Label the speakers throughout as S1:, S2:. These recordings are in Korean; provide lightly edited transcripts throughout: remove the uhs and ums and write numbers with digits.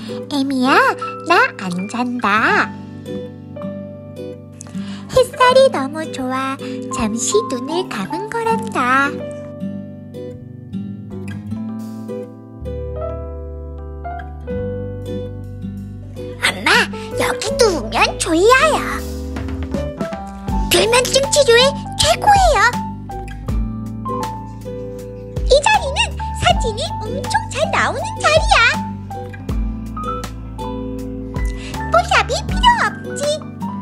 S1: 에미야, 나 안 잔다. 햇살이 너무 좋아 잠시 눈을 감은 거란다. 엄마, 여기 누우면 졸려요. 불면증 치료에 최고예요. 이 자리는 사진이 엄청 잘 나오는 자리야. 뽀샵이 필요 없지.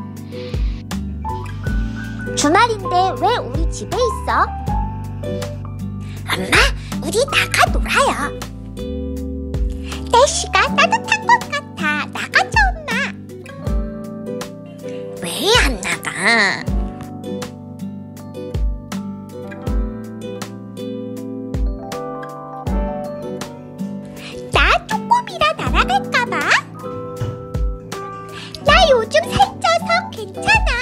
S1: 주말인데 왜 우리 집에 있어? 엄마, 우리 나가 놀아요. 날씨가 따뜻한 것 같아. 나가자, 엄마. 왜 안 나가? 나 조금이라 날아갈까봐? 나 요즘 살쪄서 괜찮아.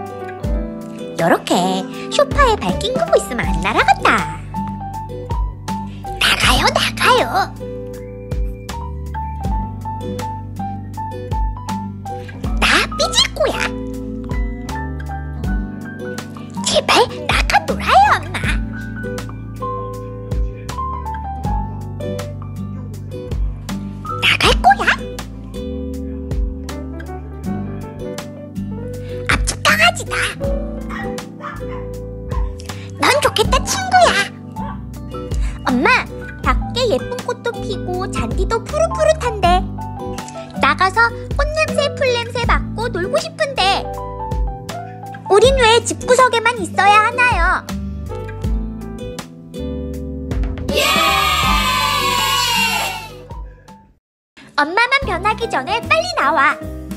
S1: 요렇게 소파에 발 낑기고 있으면 안 날아간다. 나가요, 나가요. 나 삐질 거야. 제발 나가 놀아요, 엄마. 나갈 거야? 앞집 강아지다. 넌 좋겠다, 친구야. 엄마, 밖에 예쁜 꽃도 피고 잔디도 푸릇푸릇한데 나가서 꽃냄새, 풀냄새 맡고 놀고 싶은데 우린 왜 집구석에만 있어야 하나요? 예! 엄마만 변하기 전에 빨리 나와.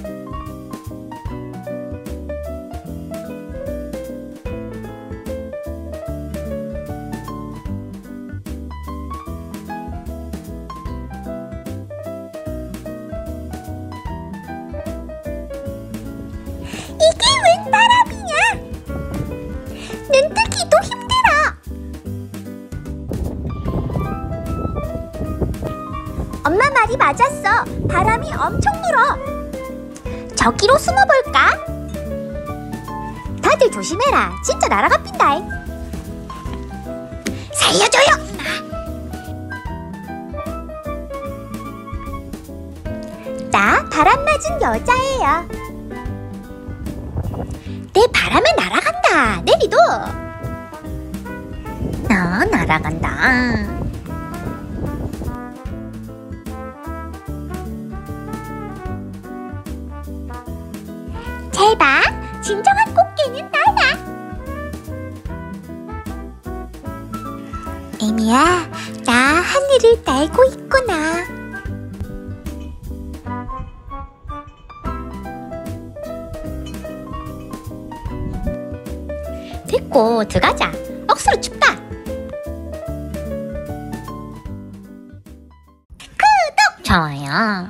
S1: 이게 웬 바람이냐? 눈 뜨기도 힘들어. 엄마 말이 맞았어. 바람이 엄청 불어. 저기로 숨어볼까? 다들 조심해라. 진짜 날아가 핀다. 살려줘요, 엄마. 나 바람 맞은 여자예요. 내 바람에 날아간다. 내리도. 나 날아간다. 잘 봐. 진정한 꽃게는 나다. 에미야, 나 하늘을 날고 있구나. 됐고, 들어가자. 억수로 춥다. 구독, 좋아요.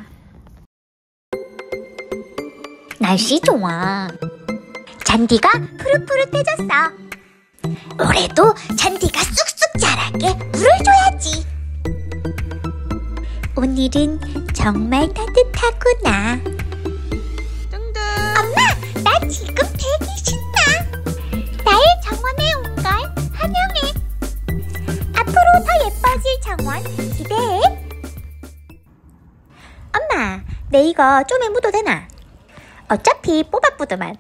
S1: 날씨 좋아. 잔디가 푸릇푸릇해졌어. 올해도 잔디가 쑥쑥 자라게 물을 줘야지. 오늘은 정말 따뜻하구나. 엄마, 나 지금 되게 신나. 나의 정원에 온 걸 환영해. 앞으로 더 예뻐질 정원 기대해. 엄마, 내 이거 좀에 묻어도 되나? 어차피 뽑아보더만.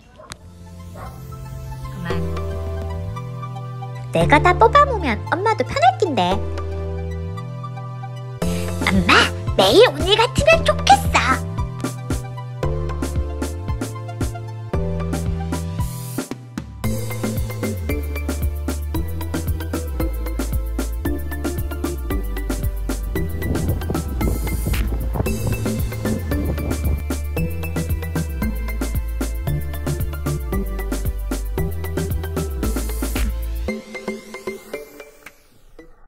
S1: 그만. 내가 다 뽑아보면 엄마도 편할 낀데. 엄마, 매일 오늘 같으면 좋겠다.